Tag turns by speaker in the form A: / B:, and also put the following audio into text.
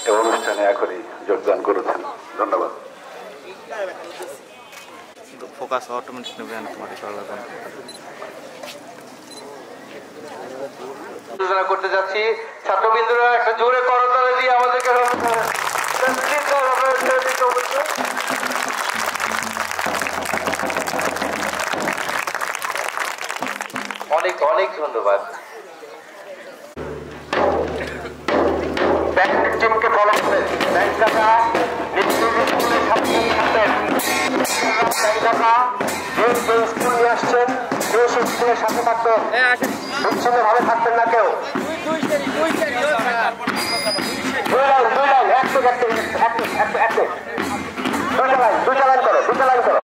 A: এই অনুষ্ঠানে এখনই যোগদান করেছেন। ধন্যবাদ।
B: ফোকাস অটোমেটিক নেবে না তোমাদের চলাবেন।
C: আলোচনা করতে যাচ্ছি, ছাত্রবৃন্দরা একটা জোরে করতালি দিয়ে আমাদেরকে অনেক অনেক ধন্যবাদ। ব্যাংক টিমকে ফলো করেন। ব্যাংক টাকা স্কুলের ছাত্রছাত্রীদের স্কুল নিয়ে আসছেন, কেউ স্কুলের সাথে থাকবেন, বিচ্ছিন্ন ভাবে থাকবেন না কেউ। দুই লাইন, এক লাইন করো, দুইটা লাইন করো।